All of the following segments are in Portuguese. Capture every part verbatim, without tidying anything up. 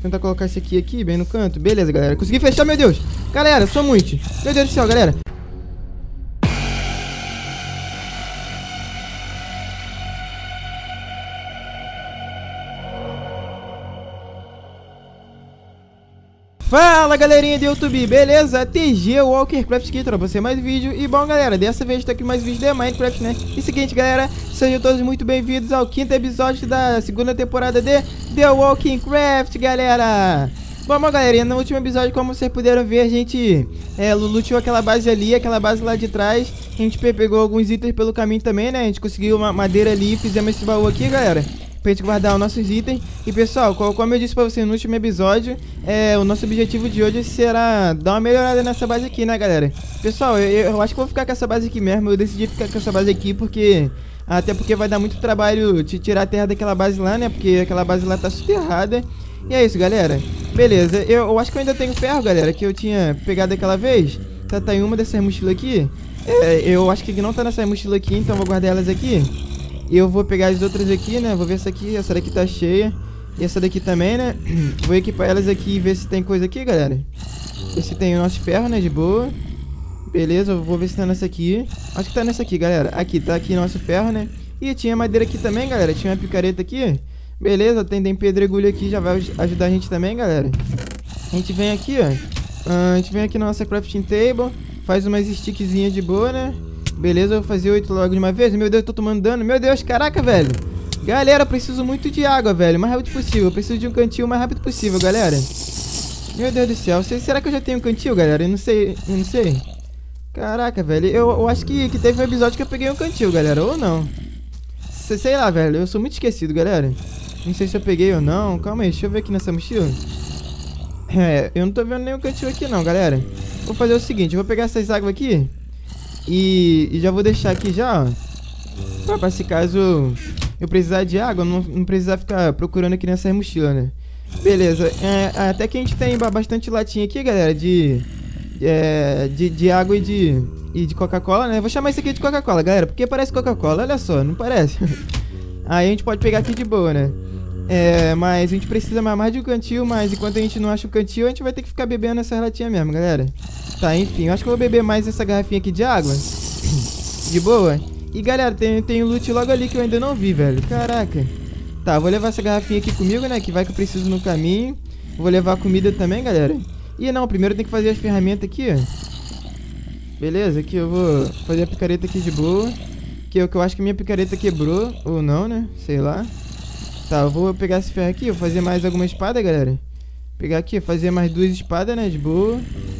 Tentar colocar esse aqui, aqui, bem no canto. Beleza, galera. Consegui fechar, meu Deus. Galera, sou muito. Meu Deus do céu, galera. Fala, galerinha do YouTube, beleza? T G Walkercraft aqui pra você mais vídeo. E bom, galera, dessa vez tô aqui mais vídeo de Minecraft, né? E seguinte, galera, sejam todos muito bem-vindos ao quinto episódio da segunda temporada de The Walkercraft, galera. Bom, bom, galerinha, no último episódio, como vocês puderam ver, a gente é, lutou aquela base ali, aquela base lá de trás. A gente pegou alguns itens pelo caminho também, né? A gente conseguiu uma madeira ali e fizemos esse baú aqui, galera, pra gente guardar os nossos itens. E pessoal, como eu disse pra vocês no último episódio, é, o nosso objetivo de hoje será dar uma melhorada nessa base aqui, né, galera? Pessoal, eu, eu acho que vou ficar com essa base aqui mesmo. Eu decidi ficar com essa base aqui porque... Até porque vai dar muito trabalho te tirar a terra daquela base lá, né? Porque aquela base lá tá soterrada. E é isso, galera. Beleza, eu, eu acho que eu ainda tenho ferro, galera, que eu tinha pegado aquela vez. Tá, tá em uma dessas mochilas aqui. É, eu acho que não tá nessa mochila aqui, então vou guardar elas aqui. E eu vou pegar as outras aqui, né? Vou ver essa aqui, essa daqui tá cheia. E essa daqui também, né? Vou equipar elas aqui e ver se tem coisa aqui, galera. Ver se tem o nosso ferro, né? De boa. Beleza, eu vou ver se tá nessa aqui. Acho que tá nessa aqui, galera. Aqui, tá aqui nosso ferro, né? E tinha madeira aqui também, galera. Tinha uma picareta aqui. Beleza, tem, tem pedregulho aqui, já vai ajudar a gente também, galera. A gente vem aqui, ó. A gente vem aqui na nossa crafting table. Faz umas stickzinhas de boa, né? Beleza, eu vou fazer oito logo de uma vez. Meu Deus, eu tô tomando dano. Meu Deus, caraca, velho. Galera, eu preciso muito de água, velho. O mais rápido possível. Eu preciso de um cantil o mais rápido possível, galera. Meu Deus do céu. Será que eu já tenho um cantil, galera? Eu não sei. Eu não sei. Caraca, velho. Eu, eu acho que, que teve um episódio que eu peguei um cantil, galera. Ou não. Sei, sei lá, velho. Eu sou muito esquecido, galera. Não sei se eu peguei ou não. Calma aí. Deixa eu ver aqui nessa mochila. É, eu não tô vendo nenhum cantil aqui, não, galera. Vou fazer o seguinte. Eu vou pegar essas águas aqui. E, e já vou deixar aqui já, ó, pra, pra se caso eu precisar de água, não, não precisar ficar procurando aqui nessa mochila, né? Beleza, é, até que a gente tem bastante latinha aqui, galera, de, é, de, de água e de, e de Coca-Cola, né? Vou chamar isso aqui de Coca-Cola, galera, porque parece Coca-Cola, olha só, não parece? Aí a gente pode pegar aqui de boa, né? É, mas a gente precisa mais de um cantil, mas enquanto a gente não acha o cantil, a gente vai ter que ficar bebendo essa latinha mesmo, galera. Tá, enfim, eu acho que eu vou beber mais essa garrafinha aqui de água. De boa. E galera, tem, tem um loot logo ali que eu ainda não vi, velho. Caraca. Tá, vou levar essa garrafinha aqui comigo, né? Que vai que eu preciso no caminho. Vou levar comida também, galera. E não, primeiro tem que fazer as ferramentas aqui, ó. Beleza, aqui eu vou fazer a picareta aqui de boa. Que eu, que eu acho que minha picareta quebrou. Ou não, né? Sei lá. Tá, eu vou pegar esse ferro aqui. Vou fazer mais alguma espada, galera. Pegar aqui, fazer mais duas espadas, né? De boa.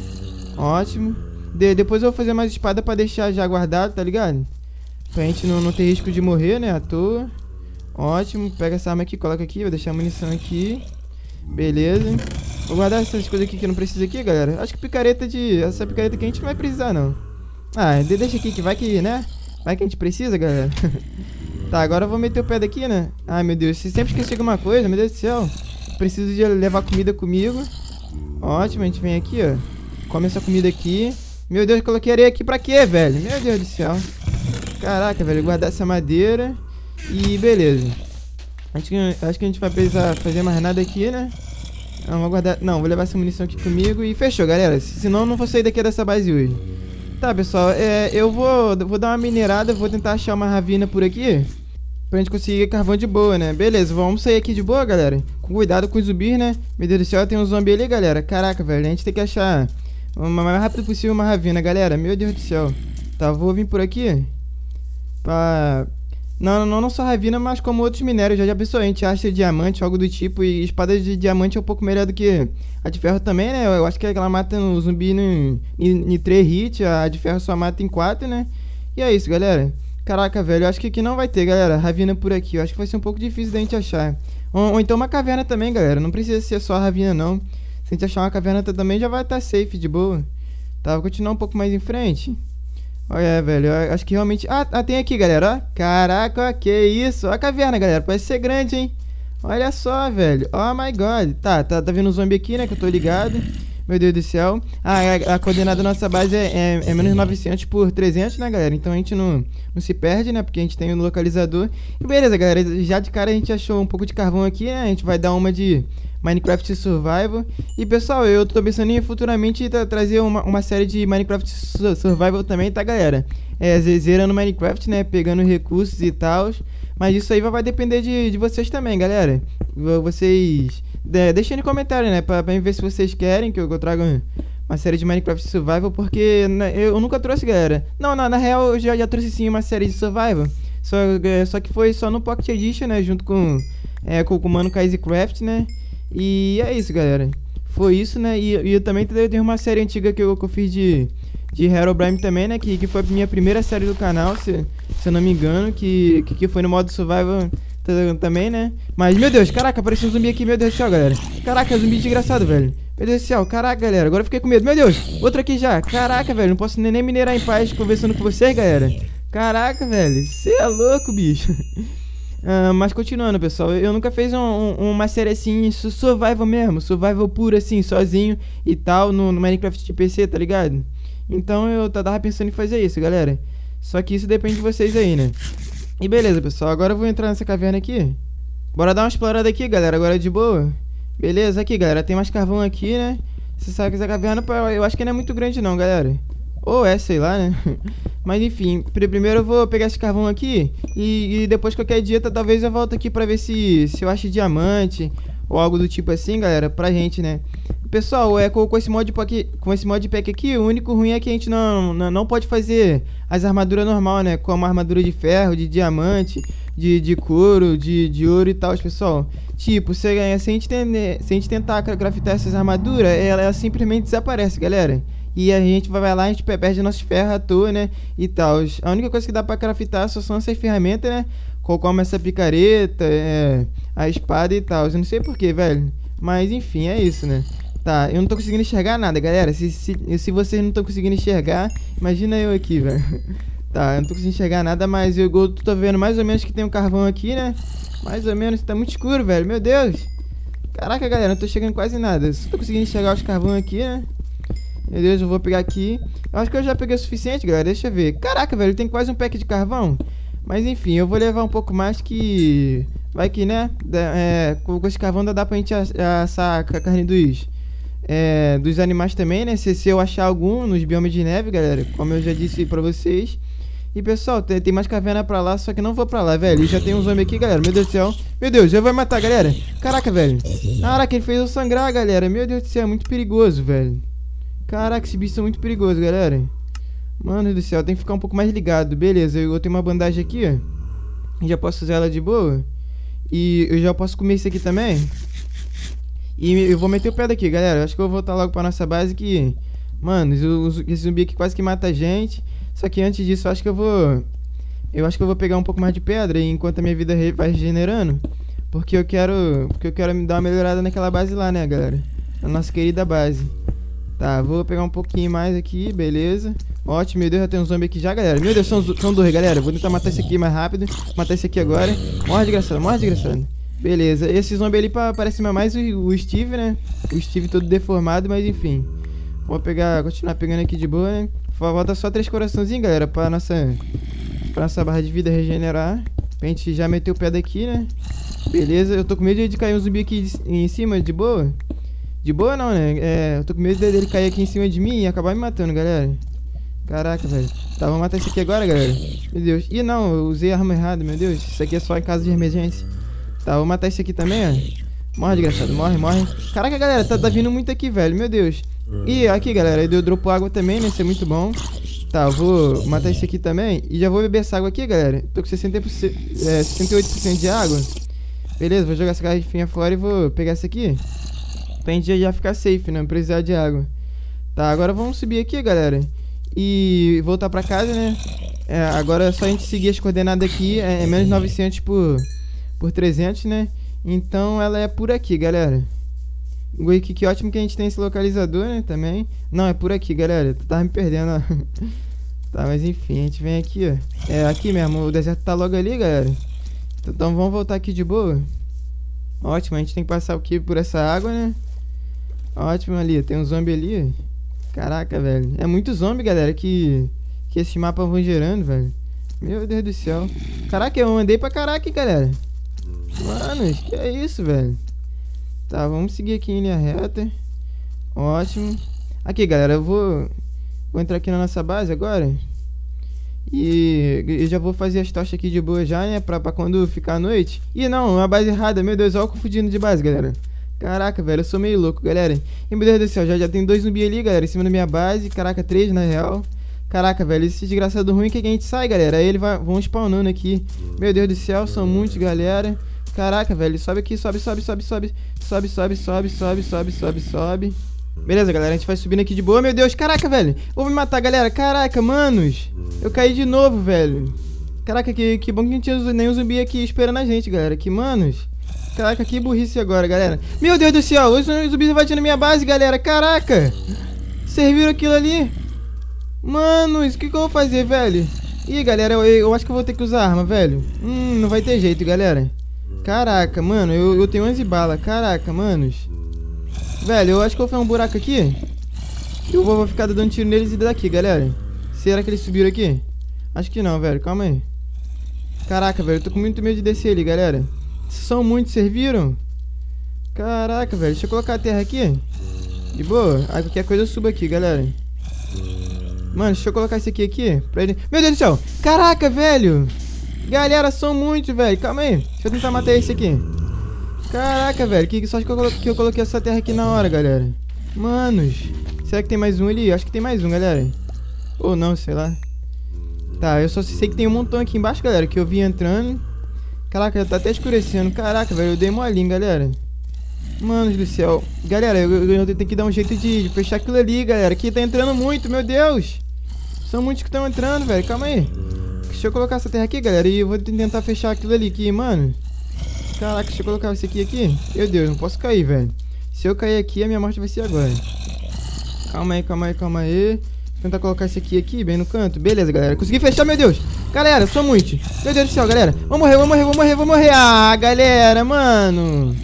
Ótimo. De, depois eu vou fazer mais espada pra deixar já guardado, tá ligado? Pra gente não, não ter risco de morrer, né? À toa. Ótimo. Pega essa arma aqui, coloca aqui. Vou deixar a munição aqui. Beleza. Vou guardar essas coisas aqui que não precisa aqui, galera. Acho que picareta de... Essa picareta aqui a gente não vai precisar, não. Ah, deixa aqui que vai que, né? Vai que a gente precisa, galera. Tá, agora eu vou meter o pé daqui, né? Ai, meu Deus. Se sempre esquecer alguma coisa, meu Deus do céu. Preciso de levar comida comigo. Ótimo, a gente vem aqui, ó. Come essa comida aqui. Meu Deus, coloquei areia aqui pra quê, velho? Meu Deus do céu. Caraca, velho. Guardar essa madeira. E beleza. Acho que, acho que a gente vai precisar fazer mais nada aqui, né? Não, vou guardar... Não, vou levar essa munição aqui comigo. E fechou, galera. Senão eu não vou sair daqui dessa base hoje. Tá, pessoal. É, eu vou, vou dar uma minerada. Vou tentar achar uma ravina por aqui. Pra gente conseguir carvão de boa, né? Beleza, vamos sair aqui de boa, galera. Com cuidado com os zumbis, né? Meu Deus do céu, tem um zumbi ali, galera. Caraca, velho. A gente tem que achar... O mais rápido possível uma ravina, galera. Meu Deus do céu. Tá, vou vir por aqui. Pra... Não, não, não só ravina, mas como outros minérios. Já já pensou, a gente acha diamante, algo do tipo. E espada de diamante é um pouco melhor do que a de ferro também, né? Eu acho que ela mata o zumbi em, em, em três hits. A de ferro só mata em quatro, né? E é isso, galera. Caraca, velho. Eu acho que aqui não vai ter, galera. Ravina por aqui. Eu acho que vai ser um pouco difícil da gente achar. Ou, ou então uma caverna também, galera. Não precisa ser só a ravina, não. Se a gente achar uma caverna também, já vai estar safe, de boa. Tá, vou continuar um pouco mais em frente. Olha, velho, eu acho que realmente... Ah, ah, tem aqui, galera, ó. Caraca, ó, que isso. Ó a caverna, galera, parece ser grande, hein. Olha só, velho. Oh my god. Tá, tá, tá vendo um zombie aqui, né, que eu tô ligado. Meu Deus do céu. Ah, a, a coordenada da nossa base é, é, é menos novecentos por trezentos, né, galera? Então a gente não, não se perde, né? Porque a gente tem o localizador. E beleza, galera. Já de cara a gente achou um pouco de carvão aqui, né? A gente vai dar uma de Minecraft Survival. E pessoal, eu tô pensando em futuramente tra trazer uma, uma série de Minecraft Survival também, tá, galera? É, zerando Minecraft, né? Pegando recursos e tal. Mas isso aí vai depender de, de vocês também, galera. Vocês... É, deixem no comentário, né? Pra, pra ver se vocês querem que eu, que eu traga uma série de Minecraft Survival. Porque né, eu nunca trouxe, galera. Não, na, na real eu já, já trouxe sim uma série de Survival. Só, é, só que foi só no Pocket Edition, né? Junto com, é, com, com o Mano KaiZeCraft, né? E é isso, galera. Foi isso, né? E, e eu também tenho uma série antiga que eu, que eu fiz de... De Herobrine também, né? Que, que foi a minha primeira série do canal, se, se eu não me engano. Que, que, que foi no modo Survival também, né? Mas, meu Deus, caraca, apareceu um zumbi aqui, meu Deus do céu, galera. Caraca, zumbi desgraçado, velho. Meu Deus do céu, caraca, galera. Agora eu fiquei com medo. Meu Deus, outro aqui já. Caraca, velho, não posso nem, nem minerar em paz conversando com vocês, galera. Caraca, velho, você é louco, bicho. Uh, mas continuando, pessoal, eu nunca fiz um, um, uma série assim, survival mesmo. Survival puro, assim, sozinho e tal, no, no Minecraft de P C, tá ligado? Então eu tava pensando em fazer isso, galera. Só que isso depende de vocês aí, né? E beleza, pessoal. Agora eu vou entrar nessa caverna aqui. Bora dar uma explorada aqui, galera. Agora de boa. Beleza, aqui, galera. Tem mais carvão aqui, né? Você sabe que essa caverna, eu acho que não é muito grande não, galera. Ou é, sei lá, né? Mas enfim, primeiro eu vou pegar esse carvão aqui. E, e depois qualquer dia, talvez eu volto aqui pra ver se, se eu acho diamante ou algo do tipo assim, galera, pra gente, né? Pessoal, é com, com esse mod pack, com esse mod pack aqui, o único ruim é que a gente não, não, não pode fazer as armaduras normal, né? Como armadura de ferro, de diamante, de, de couro, de, de ouro e tal, pessoal. Tipo, se, se, a gente tem, se a gente tentar craftar essas armaduras, ela, ela simplesmente desaparece, galera. E a gente vai lá, a gente perde nossos ferros à toa, né? E tal. A única coisa que dá pra craftar só são essas ferramentas, né? Como essa picareta, é, a espada e tal. Eu não sei porquê, velho. Mas enfim, é isso, né? Tá, eu não tô conseguindo enxergar nada, galera. Se, se, se vocês não estão conseguindo enxergar, imagina eu aqui, velho. Tá, eu não tô conseguindo enxergar nada, mas eu, eu tô vendo mais ou menos que tem um carvão aqui, né? Mais ou menos, tá muito escuro, velho. Meu Deus. Caraca, galera, não tô chegando quase nada. Só tô conseguindo enxergar os carvão aqui, né? Meu Deus, eu vou pegar aqui. Eu acho que eu já peguei o suficiente, galera. Deixa eu ver. Caraca, velho, tem quase um pack de carvão. Mas enfim, eu vou levar um pouco mais que... Vai que, né? É, com esse carvão dá pra gente assar a carne dos... É, dos animais também, né? Se, se eu achar algum nos biomas de neve, galera. Como eu já disse pra vocês. E pessoal, tem, tem mais caverna pra lá. Só que não vou pra lá, velho. E já tem um zombie aqui, galera. Meu Deus do céu. Meu Deus, já vai matar, galera. Caraca, velho. Caraca, ele fez eu sangrar, galera. Meu Deus do céu, é muito perigoso, velho. Caraca, esses bichos são muito perigosos, galera. Mano do céu, tem que ficar um pouco mais ligado. Beleza, eu tenho uma bandagem aqui, ó. Já posso usar ela de boa. E eu já posso comer isso aqui também. E eu vou meter o pé daqui, galera. Acho que eu vou voltar logo pra nossa base que... Mano, esse zumbi aqui quase que mata a gente. Só que antes disso, eu acho que eu vou... Eu acho que eu vou pegar um pouco mais de pedra enquanto a minha vida vai regenerando. Porque eu quero... Porque eu quero me dar uma melhorada naquela base lá, né, galera? Na nossa querida base. Tá, vou pegar um pouquinho mais aqui, beleza. Ótimo, meu Deus, já tem um zombie aqui já, galera. Meu Deus, são, são dois, galera. Vou tentar matar esse aqui mais rápido. Matar esse aqui agora. Morre, desgraçado, morre, desgraçado. Beleza, esse zombie ali parece mais o, o Steve, né? O Steve todo deformado, mas enfim. Vou pegar, continuar pegando aqui de boa, né? Falta só três coraçãozinhos, galera, pra nossa, pra nossa barra de vida regenerar. A gente já meteu o pé daqui, né? Beleza, eu tô com medo de cair um zumbi aqui em cima, de boa. De boa não, né? É, eu tô com medo dele cair aqui em cima de mim e acabar me matando, galera. Caraca, velho. Tá, vamos matar esse aqui agora, galera. Meu Deus. Ih, não, eu usei a arma errada, meu Deus. Isso aqui é só em caso de emergência. Tá, vou matar esse aqui também, ó. Morre, desgraçado, morre, morre. Caraca, galera, tá, tá vindo muito aqui, velho, meu Deus. E aqui, galera, eu dropo água também, né, isso é muito bom. Tá, eu vou matar esse aqui também. E já vou beber essa água aqui, galera. Tô com sessenta por cento, é, sessenta e oito por cento de água. Beleza, vou jogar essa garrafinha fora e vou pegar essa aqui. Pra gente já ficar safe, né, não precisar de água. Tá, agora vamos subir aqui, galera. E voltar pra casa, né. É, agora é só a gente seguir as coordenadas aqui. É, é menos novecentos por... Por trezentos, né? Então ela é por aqui, galera. Que, que ótimo que a gente tem esse localizador, né? Também. Não, é por aqui, galera. Tu tava me perdendo, ó. Tá, mas enfim, a gente vem aqui, ó. É aqui mesmo. O deserto tá logo ali, galera. Então vamos voltar aqui de boa. Ótimo, a gente tem que passar aqui por essa água, né? Ótimo ali, tem um zombie ali. Caraca, velho. É muito zombie, galera, que, que esses mapas vão gerando, velho. Meu Deus do céu. Caraca, eu andei pra caraca, hein, galera. Mano, que é isso, velho. Tá, vamos seguir aqui em linha reta. Ótimo. Aqui, galera, eu vou... Vou entrar aqui na nossa base agora. E eu já vou fazer as tochas aqui de boa já, né? Pra, pra quando ficar a noite. Ih, não, uma base errada. Meu Deus, olha eu confundindo de base, galera. Caraca, velho, eu sou meio louco, galera. E meu Deus do céu, já, já tem dois zumbis ali, galera, em cima da minha base. Caraca, três na real. Caraca, velho, esse desgraçado ruim que a gente sai, galera. Aí eles vão spawnando aqui. Meu Deus do céu, são muitos, galera. Caraca, velho, sobe aqui, sobe, sobe, sobe, sobe. Sobe, sobe, sobe, sobe, sobe, sobe, sobe. Beleza, galera, a gente vai subindo aqui de boa. Meu Deus, caraca, velho. Vou me matar, galera. Caraca, manos. Eu caí de novo, velho. Caraca, que, que bom que não tinha nenhum zumbi aqui esperando a gente, galera. Que manos. Caraca, que burrice agora, galera. Meu Deus do céu, os zumbis invadindo minha base, galera. Caraca. Vocês viram aquilo ali? Manos, o que, que eu vou fazer, velho? Ih, galera, eu, eu acho que eu vou ter que usar arma, velho. Hum, não vai ter jeito, galera. Caraca, mano, eu, eu tenho onze balas. Caraca, manos. Velho, eu acho que eu vou fazer um buraco aqui. Eu vou, vou ficar dando tiro neles e daqui, galera. Será que eles subiram aqui? Acho que não, velho, calma aí. Caraca, velho, eu tô com muito medo de descer ali, galera. São muitos, serviram? Caraca, velho, deixa eu colocar a terra aqui. De boa, aí qualquer coisa eu subo aqui, galera. Mano, deixa eu colocar isso aqui aqui pra ele... Meu Deus do céu, caraca, velho. Galera, são muitos, velho, calma aí. Deixa eu tentar matar esse aqui. Caraca, velho, que sorte que eu, coloquei, que eu coloquei essa terra aqui na hora, galera. Manos, será que tem mais um ali? Acho que tem mais um, galera. Ou não, sei lá. Tá, eu só sei que tem um montão aqui embaixo, galera, que eu vi entrando. Caraca, já tá até escurecendo. Caraca, velho, eu dei molinho, galera. Manos do céu. Galera, eu, eu tenho que dar um jeito de, de fechar aquilo ali, galera. Aqui tá entrando muito, meu Deus. São muitos que estão entrando, velho, calma aí. Deixa eu colocar essa terra aqui, galera, e eu vou tentar fechar aquilo ali aqui, mano. Caraca, deixa eu colocar esse aqui aqui. Meu Deus, não posso cair, velho. Se eu cair aqui, a minha morte vai ser agora. Calma aí, calma aí, calma aí. Vou tentar colocar esse aqui aqui, bem no canto. Beleza, galera. Consegui fechar, meu Deus. Galera, sou muito. Meu Deus do céu, galera. Vou morrer, vou morrer, vou morrer, vou morrer. Ah, galera, mano.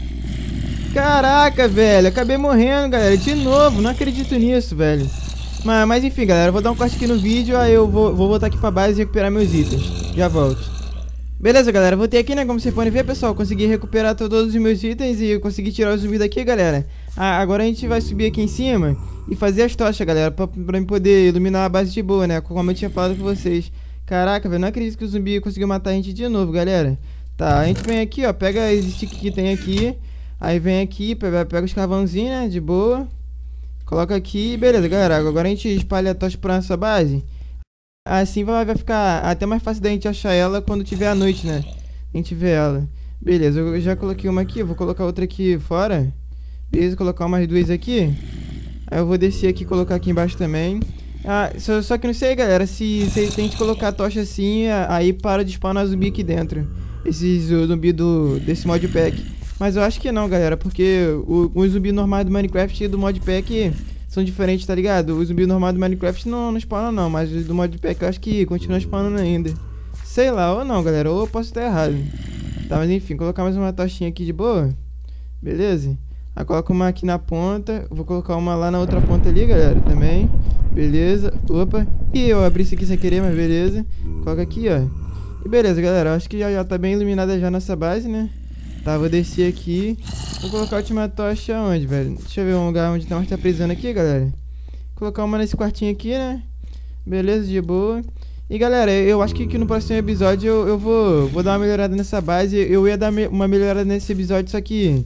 Caraca, velho. Acabei morrendo, galera. De novo. Não acredito nisso, velho. Mas, mas enfim, galera. Vou dar um corte aqui no vídeo. Aí eu vou, vou voltar aqui pra base e recuperar meus itens. Já volto. Beleza, galera, voltei aqui, né, como vocês podem ver, pessoal, consegui recuperar todos os meus itens e consegui tirar o zumbi daqui, galera. Ah, agora a gente vai subir aqui em cima e fazer as tochas, galera, pra, pra poder iluminar a base de boa, né, como eu tinha falado com vocês. Caraca, velho, não acredito que o zumbi conseguiu matar a gente de novo, galera. Tá, a gente vem aqui, ó, pega esse stick que tem aqui, aí vem aqui, pega, pega os carvãozinhos, né, de boa. Coloca aqui, beleza, galera, agora a gente espalha a tocha pra nossa base. Assim vai, vai ficar até mais fácil da gente achar ela quando tiver a noite, né? A gente vê ela. Beleza, eu já coloquei uma aqui, vou colocar outra aqui fora. Beleza, colocar umas duas aqui. Aí eu vou descer aqui e colocar aqui embaixo também. Ah, só, só que não sei, galera, se, se a gente colocar a tocha assim, aí para de spawnar zumbi aqui dentro. Esses zumbi do, desse modpack. Mas eu acho que não, galera, porque o, o zumbi normal do Minecraft e do modpack são diferentes, tá ligado? O zumbi normal do Minecraft não, não spawna não, mas do modpack eu acho que continua spawnando ainda. Sei lá, ou não, galera, ou eu posso estar errado. Tá, mas enfim, colocar mais uma tochinha aqui de boa. Beleza? Aí coloca uma aqui na ponta, vou colocar uma lá na outra ponta ali, galera, também. Beleza, opa. E eu abri isso aqui sem querer, mas beleza. Coloca aqui, ó. E beleza, galera, eu acho que já, já tá bem iluminada já nossa base, né? Tá, vou descer aqui. Vou colocar a última tocha onde, velho? Deixa eu ver um lugar onde tem uma tá prisando aqui, galera. Colocar uma nesse quartinho aqui, né? Beleza, de boa. E galera, eu acho que, que no próximo episódio eu, eu vou, vou dar uma melhorada nessa base. Eu ia dar me uma melhorada nesse episódio, só que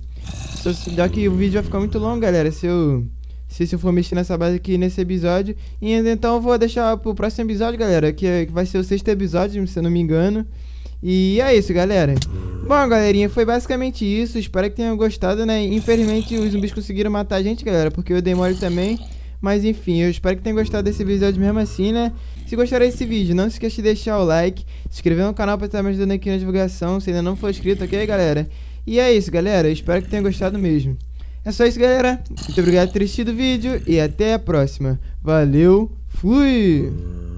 já que o vídeo vai ficar muito longo, galera, se eu, se, se eu for mexer nessa base aqui nesse episódio. E então eu vou deixar pro próximo episódio, galera, que, que vai ser o sexto episódio, se eu não me engano. E é isso, galera. Bom, galerinha, foi basicamente isso. Espero que tenham gostado, né? Infelizmente os zumbis conseguiram matar a gente, galera, porque eu dei mole também. Mas enfim, eu espero que tenham gostado desse episódio mesmo assim, né? Se gostaram desse vídeo, não se esqueça de deixar o like, se inscrever no canal pra estar me ajudando aqui na divulgação, se ainda não for inscrito, ok, galera? E é isso, galera, eu espero que tenham gostado mesmo. É só isso, galera. Muito obrigado por ter assistido o vídeo e até a próxima. Valeu, fui!